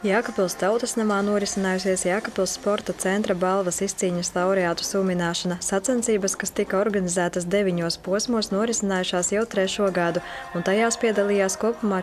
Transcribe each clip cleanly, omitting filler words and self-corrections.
Jēkabpils Tautas namā norisinājusies Jēkabpils sporta centra balvas izcīņas laureātu sumināšana. Sacensības, kas tika organizētas 9 posmos, norisinājušās jau 3. gadu, un tajās piedalījās kopumā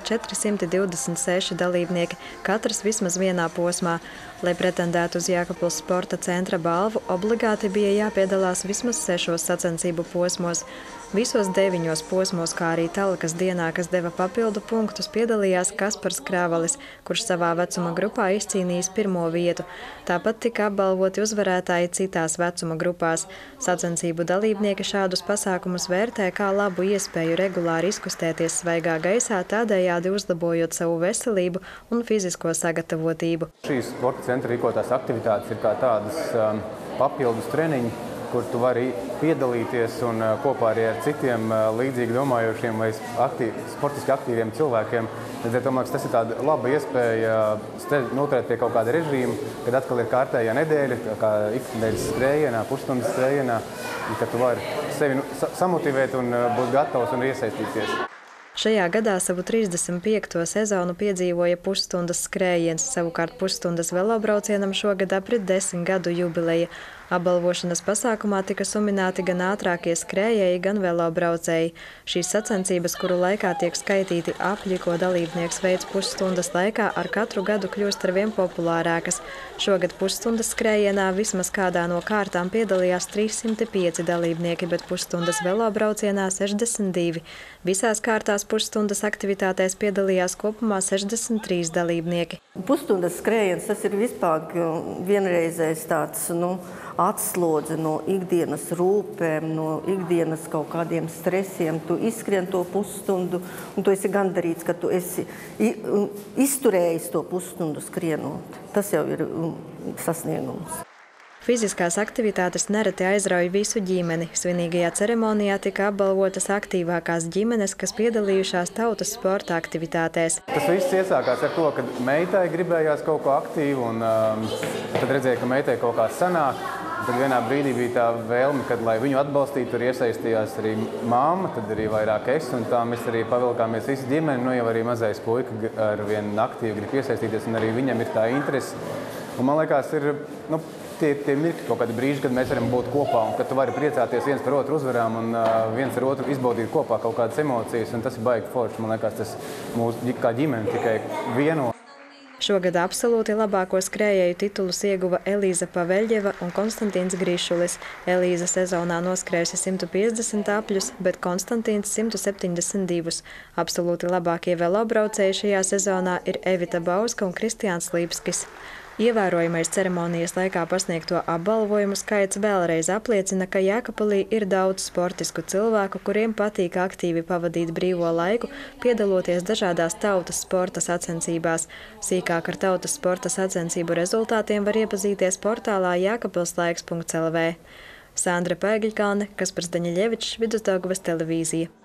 426 dalībnieki, katrs vismaz vienā posmā. Lai pretendētu uz Jēkabpils sporta centra balvu, obligāti bija jāpiedalās vismaz 6 sacensību posmos. Visos 9 posmos, kā arī Talkas dienā, kas deva papildu punktus, piedalījās Kaspars Krāvalis, kurš savā vecuma grupā izcīnījis 1. vietu. Tāpat tika apbalvoti uzvarētāji citās vecuma grupās. Sacensību dalībnieki šādus pasākumus vērtē kā labu iespēju regulāri izkustēties svaigā gaisā, tādējādi uzlabojot savu veselību un fizisko sagatavotību. Šīs sporta centra rīkotās aktivitātes ir kā tādas papildus treniņi, kur tu vari piedalīties un kopā arī ar citiem līdzīgi domājošiem vai sportiski aktīviem cilvēkiem. Domāju, tas ir tāda laba iespēja noturēt pie kaut kāda režīma, kad atkal ir kārtējā nedēļa, kā iknedēļas skrējienā, pusstundas skrējienā, kad tu vari sevi samotivēt un būt gatavs un iesaistīties. Šajā gadā savu 35. sezonu piedzīvoja pusstundas skrējiens, savukārt pusstundas velobraucienam šogad aprit 10 gadu jubileja. Apbalvošanas pasākumā tika sumināti gan ātrākie skrējēji, gan velobraucēji. Šīs sacensības, kuru laikā tiek skaitīti apļi, ko dalībnieks veids pusstundas laikā, ar katru gadu kļūst arvien populārākas. Šogad pusstundas skrējienā vismaz kādā no kārtām piedalījās 305 dalībnieki, bet pusstundas velobraucienā 62. Visās kārtās pusstundas aktivitātēs piedalījās kopumā 63 dalībnieki. Pusstundas skrējiens, tas ir vispār vienreizējs tāds, atslodze no ikdienas rūpēm, no ikdienas kaut kādiem stresiem. Tu izskrien to pusstundu, un tu esi gandarīts, ka tu esi izturējis to pusstundu skrienot. Tas jau ir sasniegums. Fiziskās aktivitātes nereti aizrauj visu ģimeni. Svinīgajā ceremonijā tika apbalvotas aktīvākās ģimenes, kas piedalījušās tautas sporta aktivitātēs. Tas viss iesākās ar to, ka meitai gribējās kaut ko aktīvu, un tad redzēja, ka meitai kaut kā sanāk. Tad vienā brīdī bija tā vēlme, kad, lai viņu atbalstītu, tur iesaistījās arī mamma, tad arī vairāk es, un tā mēs arī pavilkāmies visi ģimeni. Jau arī mazais puika ar vienu aktīvu grib iesaistīties, un arī viņam ir tā interese. Un man liekas, ir tie mirkļi, kaut kādi brīži, kad mēs varam būt kopā, un kad tu vari priecāties viens par otru uzvarām un viens ar otru izbaudīt kopā kaut kādas emocijas, un tas ir baigi forši. Man liekas, tas mūsu kā ģimene tikai vieno. Šogad absolūti labāko skrējēju titulus ieguva Elīza Paveļģeva un Konstantīns Grišulis. Elīza sezonā noskrējusi 150 apļus, bet Konstantīns 172. Absolūti labākie velobraucēji šajā sezonā ir Evita Bauska un Kristiāns Lipskis. Ievērojamais ceremonijas laikā pasniegto apbalvojumu skaits vēlreiz apliecina, ka Jēkabpilī ir daudz sportisku cilvēku, kuriem patīk aktīvi pavadīt brīvo laiku, piedaloties dažādās tautas sporta sacensībās. Sīkāk ar tautas sporta sacensību rezultātiem var iepazīties portālā jēkabpilslaiks.lv. Sandra Pēgiļkalne, Kaspars Daņeļevičs, Vidusdaugavas televīzija.